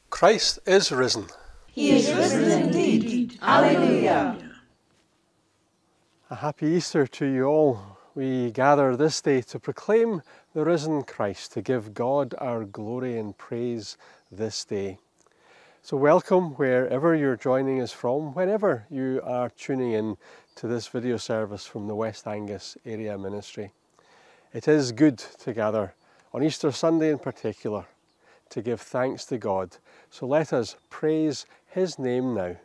Christ is risen. He is risen indeed. Alleluia. A happy Easter to you all. We gather this day to proclaim the risen Christ, to give God our glory and praise this day. So welcome wherever you're joining us from, whenever you are tuning in to this video service from the West Angus Area Ministry. It is good to gather on Easter Sunday in particular to give thanks to God. So let us praise His name now.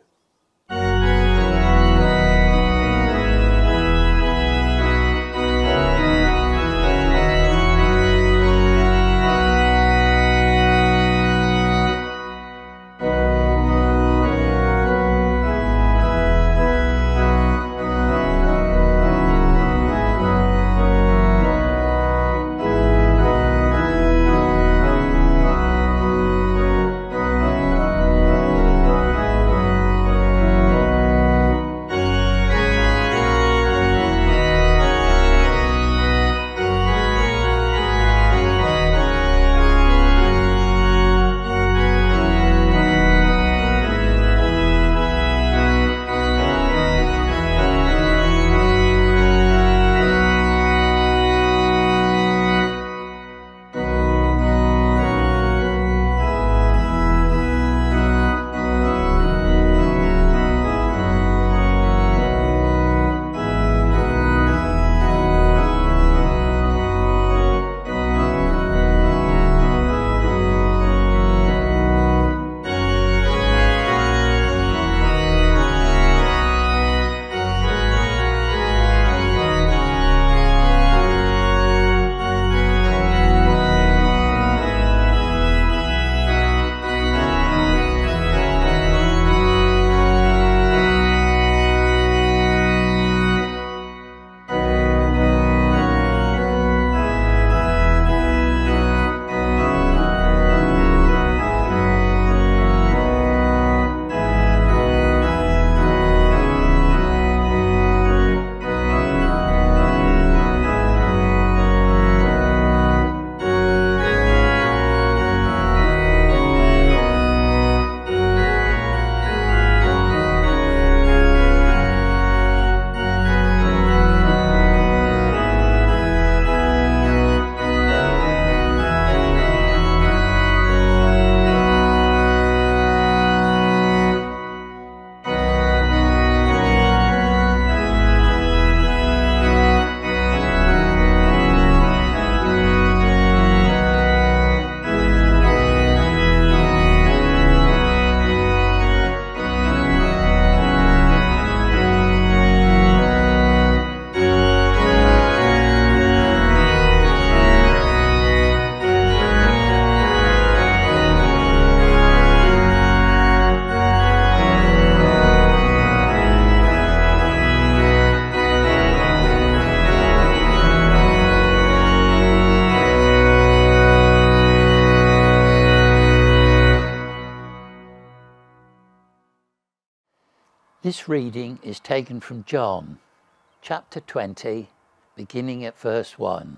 This reading is taken from John, chapter 20, beginning at verse 1.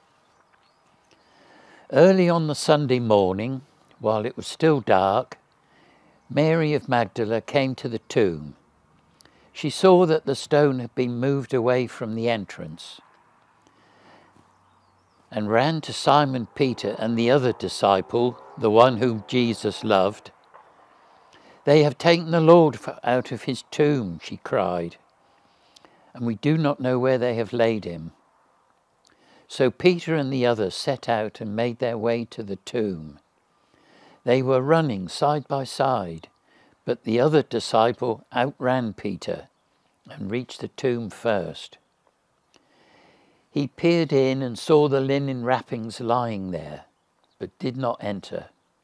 Early on the Sunday morning, while it was still dark, Mary of Magdala came to the tomb. She saw that the stone had been moved away from the entrance, and ran to Simon Peter and the other disciple, the one whom Jesus loved. "They have taken the Lord out of his tomb," she cried, "and we do not know where they have laid him." So Peter and the others set out and made their way to the tomb. They were running side by side, but the other disciple outran Peter and reached the tomb first. He peered in and saw the linen wrappings lying there, but did not enter.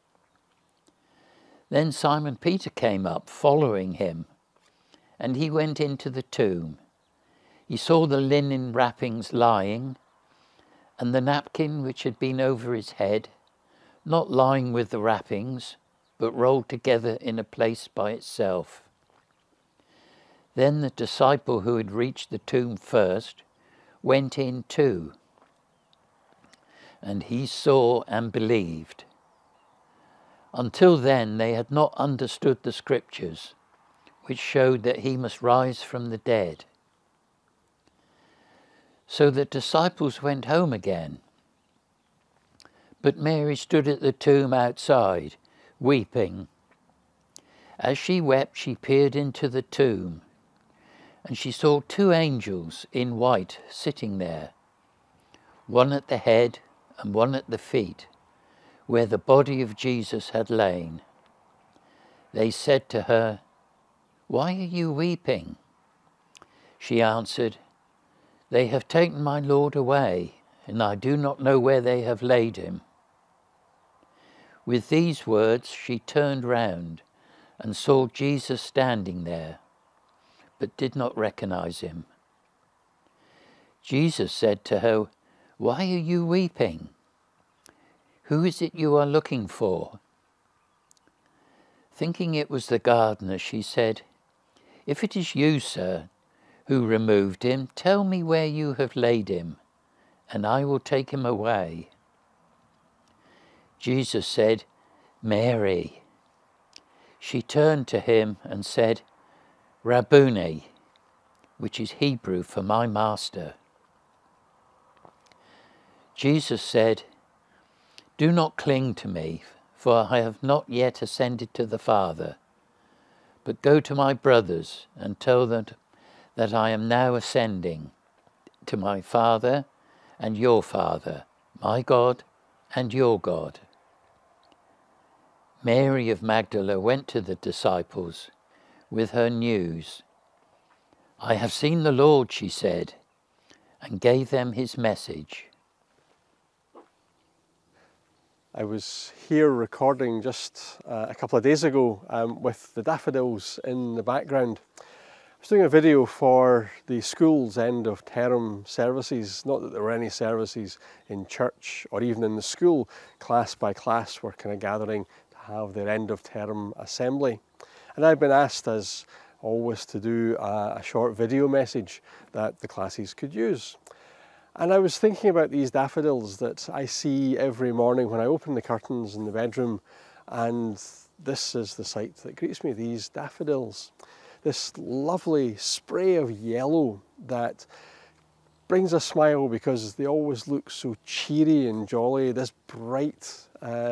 Then Simon Peter came up, following him, and he went into the tomb. He saw the linen wrappings lying, and the napkin which had been over his head, not lying with the wrappings, but rolled together in a place by itself. Then the disciple who had reached the tomb first went in too, and he saw and believed. Until then, they had not understood the scriptures, which showed that he must rise from the dead. So the disciples went home again. But Mary stood at the tomb outside, weeping. As she wept, she peered into the tomb, and she saw two angels in white sitting there, one at the head and one at the feet, where the body of Jesus had lain. They said to her, "Why are you weeping?" She answered, "They have taken my Lord away, and I do not know where they have laid him." With these words she turned round and saw Jesus standing there, but did not recognize him. Jesus said to her, "Why are you weeping? Who is it you are looking for?" Thinking it was the gardener, she said, "If it is you, sir, who removed him, tell me where you have laid him, and I will take him away." Jesus said, "Mary." She turned to him and said, "Rabboni," which is Hebrew for my master. Jesus said, "Do not cling to me, for I have not yet ascended to the Father, but go to my brothers and tell them that I am now ascending to my Father and your Father, my God and your God." Mary of Magdala went to the disciples with her news. "I have seen the Lord," she said, and gave them his message. I was here recording just a couple of days ago with the daffodils in the background. I was doing a video for the school's end of term services. Not that there were any services in church or even in the school. Class by class were kind of gathering to have their end of term assembly. And I've been asked, as always, to do a short video message that the classes could use. And I was thinking about these daffodils that I see every morning when I open the curtains in the bedroom, and this is the sight that greets me, these daffodils. This lovely spray of yellow that brings a smile because they always look so cheery and jolly, this bright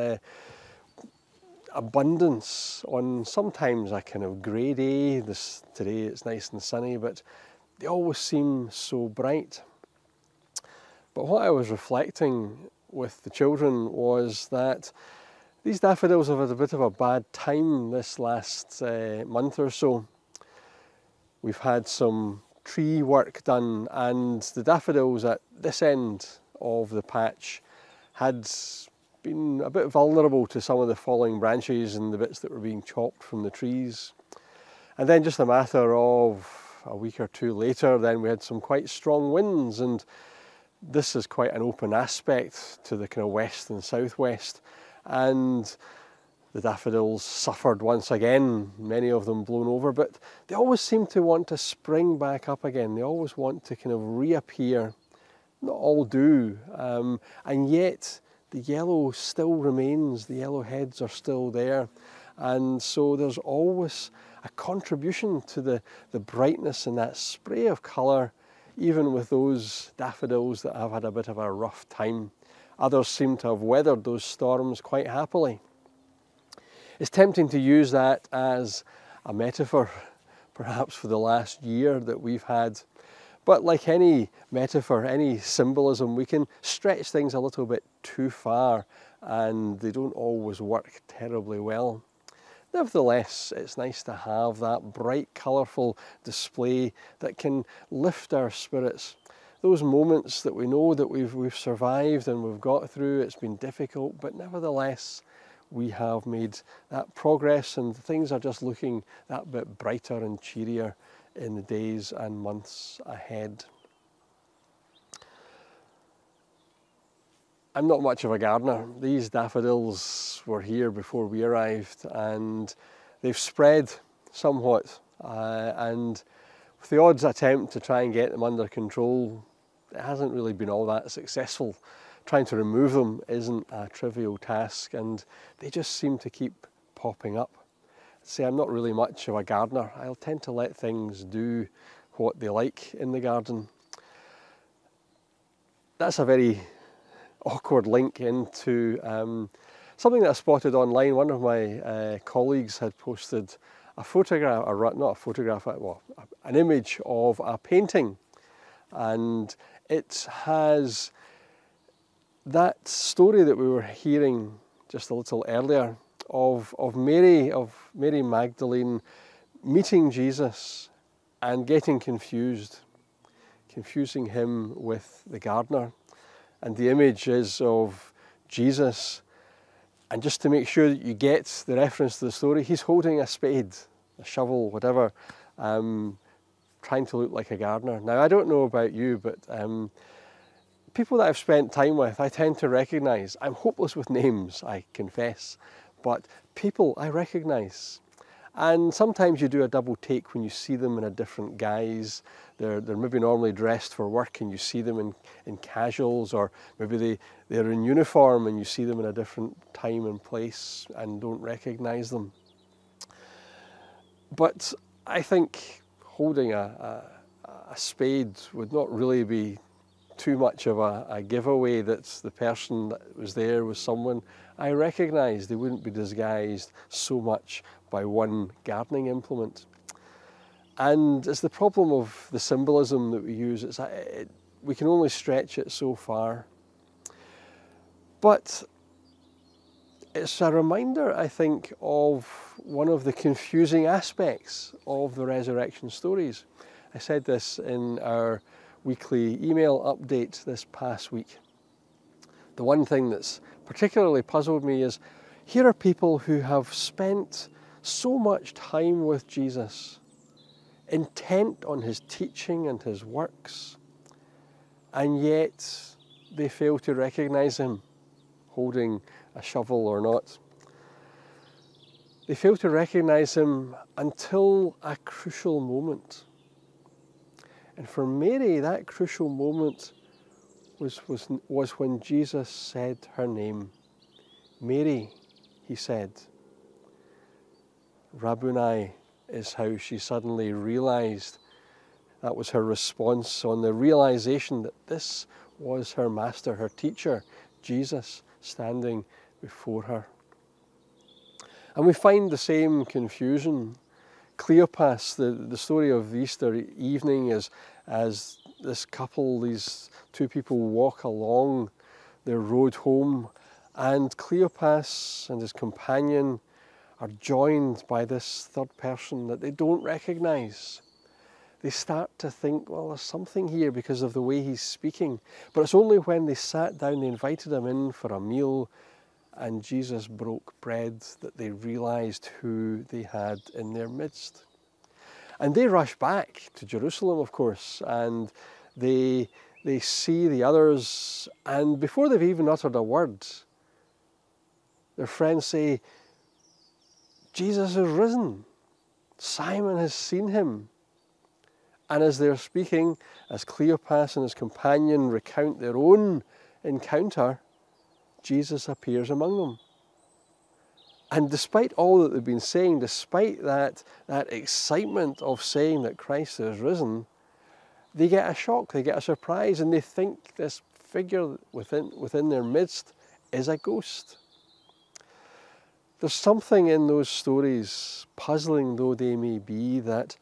abundance on sometimes a kind of grey day. Today it's nice and sunny, but they always seem so bright. But what I was reflecting with the children was that these daffodils have had a bit of a bad time this last month or so. We've had some tree work done, and the daffodils at this end of the patch had been a bit vulnerable to some of the falling branches and the bits that were being chopped from the trees. And then just a matter of a week or two later, then we had some quite strong winds, and this is quite an open aspect to the kind of west and southwest, and the daffodils suffered once again, many of them blown over, but they always seem to want to spring back up again. They always want to kind of reappear. Not all do, and yet the yellow still remains, the yellow heads are still there, and so there's always a contribution to the brightness and that spray of colour, even with those daffodils that have had a bit of a rough time. Others seem to have weathered those storms quite happily. It's tempting to use that as a metaphor, perhaps for the last year that we've had. But like any metaphor, any symbolism, we can stretch things a little bit too far, and they don't always work terribly well. Nevertheless, it's nice to have that bright, colourful display that can lift our spirits. Those moments that we know that we've survived and we've got through, it's been difficult, but nevertheless, we have made that progress and things are just looking that bit brighter and cheerier in the days and months ahead. I'm not much of a gardener. These daffodils were here before we arrived, and they've spread somewhat, and with the odds attempt to try and get them under control, it hasn't really been all that successful. trying to remove them isn't a trivial task, and they just seem to keep popping up. See, I'm not really much of a gardener. I'll tend to let things do what they like in the garden. That's a very awkward link into something that I spotted online. One of my colleagues had posted a photograph, or not a photograph, well, an image of a painting, and it has that story that we were hearing just a little earlier of Mary Magdalene meeting Jesus and getting confused, confusing him with the gardener. And the image is of Jesus, and just to make sure that you get the reference to the story, he's holding a spade, a shovel, whatever, trying to look like a gardener. Now, I don't know about you, but people that I've spent time with, I tend to recognise. I'm hopeless with names, I confess, but people I recognise. And sometimes you do a double take when you see them in a different guise. They're maybe normally dressed for work and you see them in casuals, or maybe they're in uniform and you see them in a different time and place and don't recognise them. But I think holding a spade would not really be too much of a giveaway that the person that was there was someone I recognised. They wouldn't be disguised so much by one gardening implement. And it's the problem of the symbolism that we use. We can only stretch it so far. But it's a reminder, I think, of one of the confusing aspects of the resurrection stories. I said this in our weekly email update this past week. The one thing that's particularly puzzled me is, here are people who have spent so much time with Jesus, intent on his teaching and his works, and yet they fail to recognise him, holding a shovel or not. They fail to recognise him until a crucial moment. And for Mary, that crucial moment was when Jesus said her name. Mary, he said. Rabboni is how she suddenly realised. That was her response on the realisation that this was her master, her teacher, Jesus, standing before her. And we find the same confusion. Cleopas, the story of Easter evening is as this couple, these two people walk along their road home, and Cleopas and his companion are joined by this third person that they don't recognise. They start to think, well, there's something here because of the way he's speaking. But it's only when they sat down, they invited him in for a meal, and Jesus broke bread, that they realised who they had in their midst. And they rush back to Jerusalem, of course, and they see the others, and before they've even uttered a word, their friends say, Jesus is risen. Simon has seen him. And as they're speaking, as Cleopas and his companion recount their own encounter, Jesus appears among them. And despite all that they've been saying, despite that excitement of saying that Christ is risen, they get a shock, they get a surprise, and they think this figure within their midst is a ghost. There's something in those stories, puzzling though they may be, that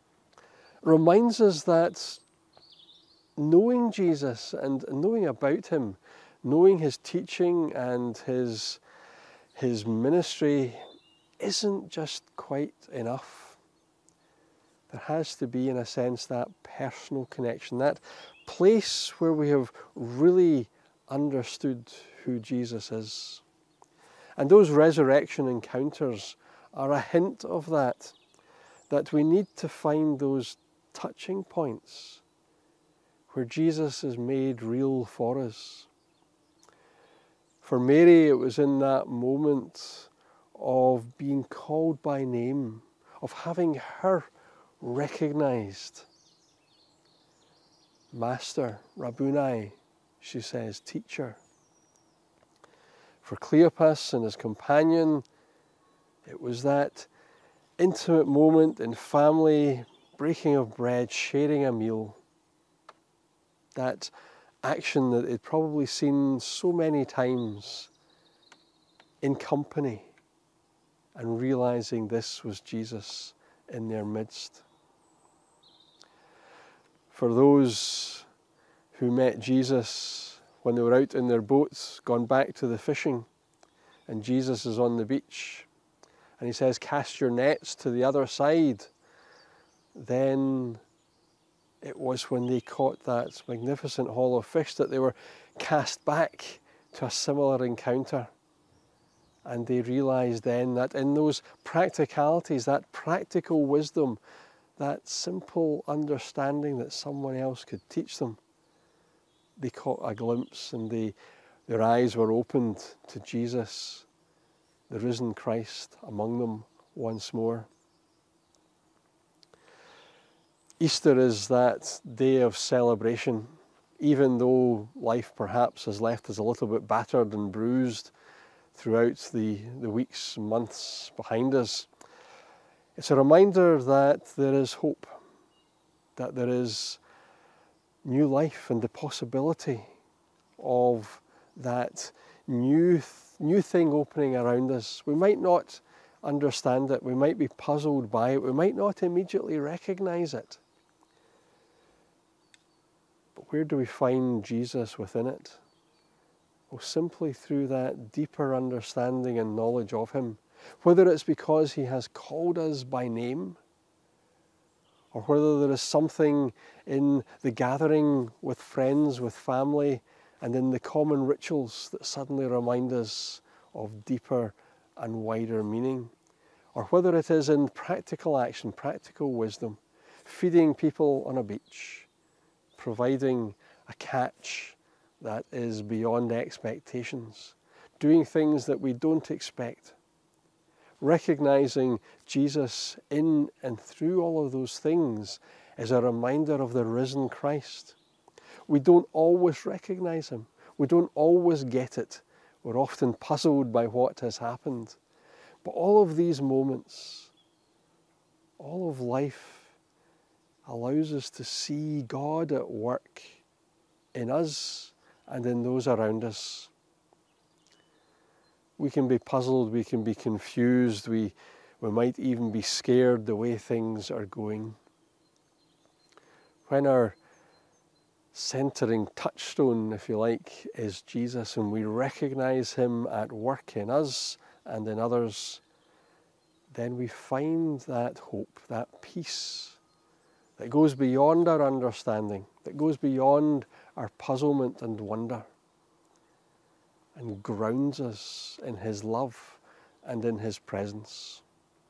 reminds us that knowing Jesus and knowing about him, knowing his teaching and his ministry isn't just quite enough. There has to be, in a sense, that personal connection, that place where we have really understood who Jesus is. And those resurrection encounters are a hint of that we need to find those touching points where Jesus is made real for us. For Mary, it was in that moment of being called by name, of having her recognised. Master, Rabboni, she says, teacher. For Cleopas and his companion, it was that intimate moment in family, breaking of bread, sharing a meal. That action that they'd probably seen so many times in company, and realizing this was Jesus in their midst. For those who met Jesus when they were out in their boats, gone back to the fishing, and Jesus is on the beach, and he says, "Cast your nets to the other side," then it was when they caught that magnificent haul of fish that they were cast back to a similar encounter. And they realised then that in those practicalities, that practical wisdom, that simple understanding that someone else could teach them, they caught a glimpse, and their eyes were opened to Jesus, the risen Christ, among them once more. Easter is that day of celebration, even though life perhaps has left us a little bit battered and bruised throughout the weeks and months behind us. It's a reminder that there is hope, that there is new life and the possibility of that new thing opening around us. We might not understand it, we might be puzzled by it, we might not immediately recognise it. But where do we find Jesus within it? Well, simply through that deeper understanding and knowledge of him, whether it's because he has called us by name, or whether there is something in the gathering with friends, with family, and in the common rituals that suddenly remind us of deeper and wider meaning, or whether it is in practical action, practical wisdom, feeding people on a beach, providing a catch that is beyond expectations, doing things that we don't expect, recognizing Jesus in and through all of those things is a reminder of the risen Christ. We don't always recognize him. We don't always get it. We're often puzzled by what has happened. But all of these moments, all of life allows us to see God at work in us and in those around us. We can be puzzled, we can be confused, we might even be scared the way things are going. When our centering touchstone, if you like, is Jesus, and we recognize him at work in us and in others, then we find that hope, that peace that goes beyond our understanding, that goes beyond our puzzlement and wonder, and grounds us in his love and in his presence.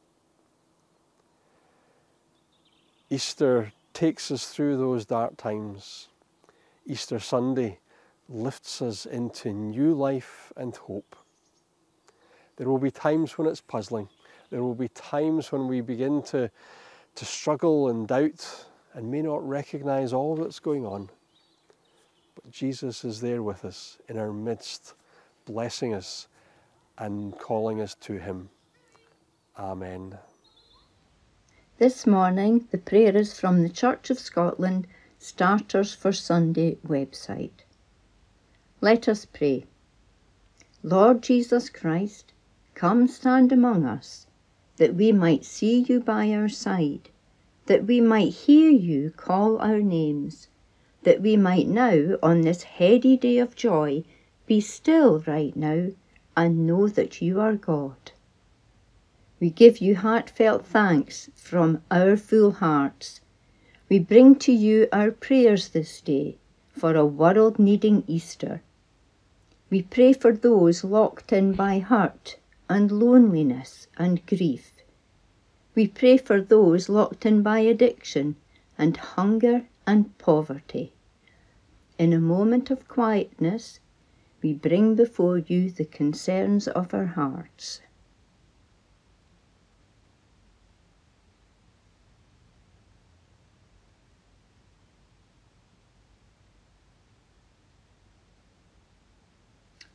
Easter takes us through those dark times. Easter Sunday lifts us into new life and hope. There will be times when it's puzzling. There will be times when we begin to struggle and doubt and may not recognize all that's going on. But Jesus is there with us in our midst, blessing us and calling us to him. Amen. This morning, the prayer is from the Church of Scotland Starters for Sunday website. Let us pray. Lord Jesus Christ, come stand among us, that we might see you by our side, that we might hear you call our names, that we might now, on this heady day of joy, be still right now and know that you are God. We give you heartfelt thanks from our full hearts. We bring to you our prayers this day for a world needing Easter. We pray for those locked in by hurt and loneliness and grief. We pray for those locked in by addiction and hunger and poverty. In a moment of quietness, we bring before you the concerns of our hearts.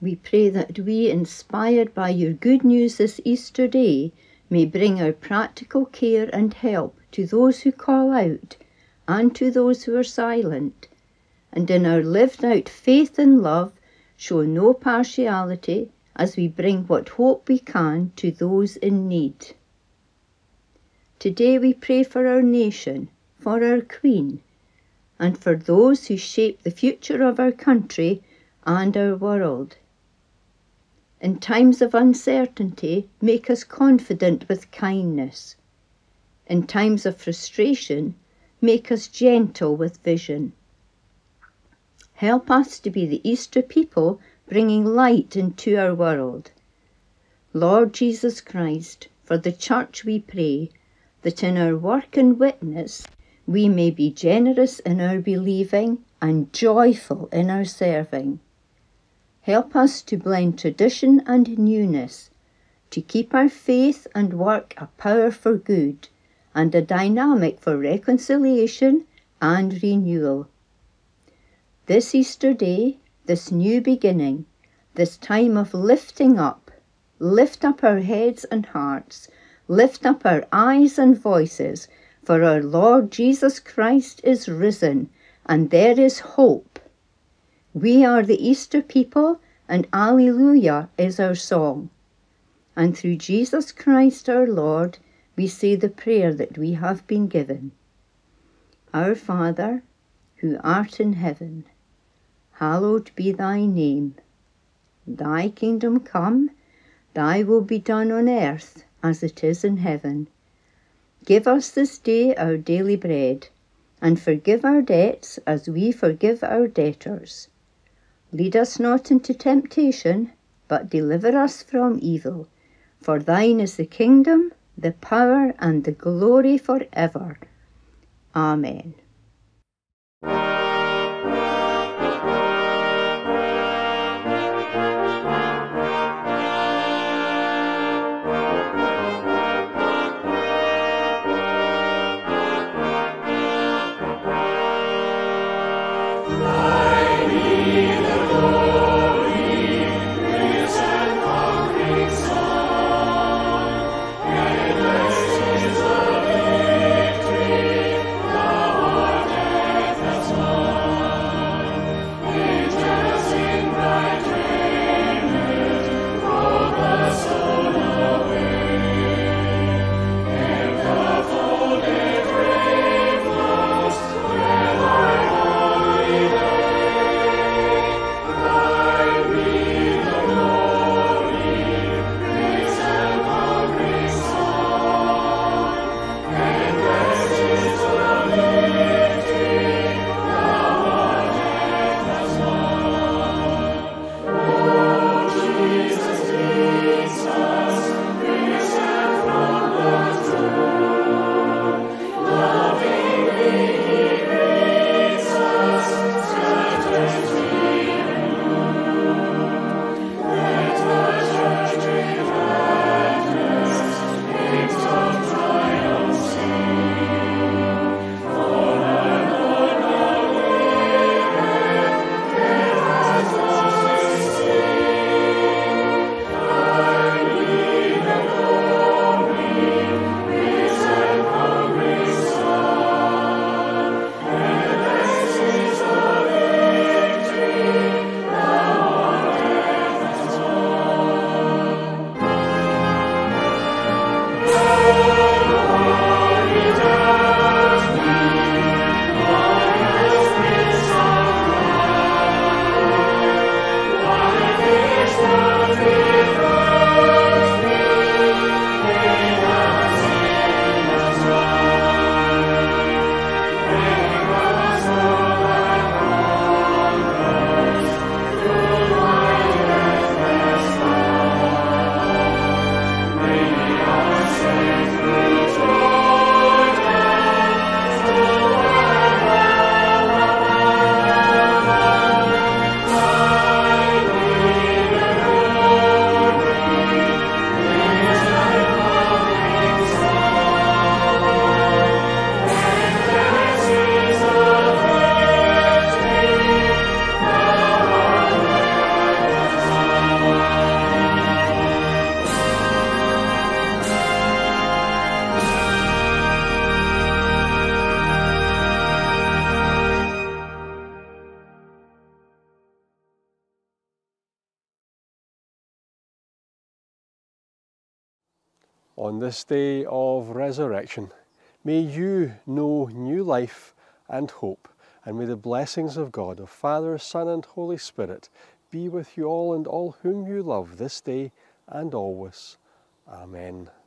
We pray that we, inspired by your good news this Easter day, may bring our practical care and help to those who call out and to those who are silent, and in our lived out faith and love show no partiality as we bring what hope we can to those in need. Today we pray for our nation, for our Queen, and for those who shape the future of our country and our world. In times of uncertainty, make us confident with kindness. In times of frustration, make us gentle with vision. Help us to be the Easter people bringing light into our world. Lord Jesus Christ, for the Church we pray, that in our work and witness we may be generous in our believing and joyful in our serving. Help us to blend tradition and newness, to keep our faith and work a power for good and a dynamic for reconciliation and renewal. This Easter day, this new beginning, this time of lifting up, lift up our heads and hearts, lift up our eyes and voices, for our Lord Jesus Christ is risen, and there is hope. We are the Easter people, and Alleluia is our song. And through Jesus Christ our Lord, we say the prayer that we have been given. Our Father, who art in heaven, hallowed be thy name. Thy kingdom come, thy will be done on earth as it is in heaven. Give us this day our daily bread, and forgive our debts as we forgive our debtors. Lead us not into temptation, but deliver us from evil. For thine is the kingdom, the power, and the glory forever. Amen. On this day of resurrection, may you know new life and hope, and may the blessings of God, of Father, Son, and Holy Spirit be with you all and all whom you love this day and always. Amen.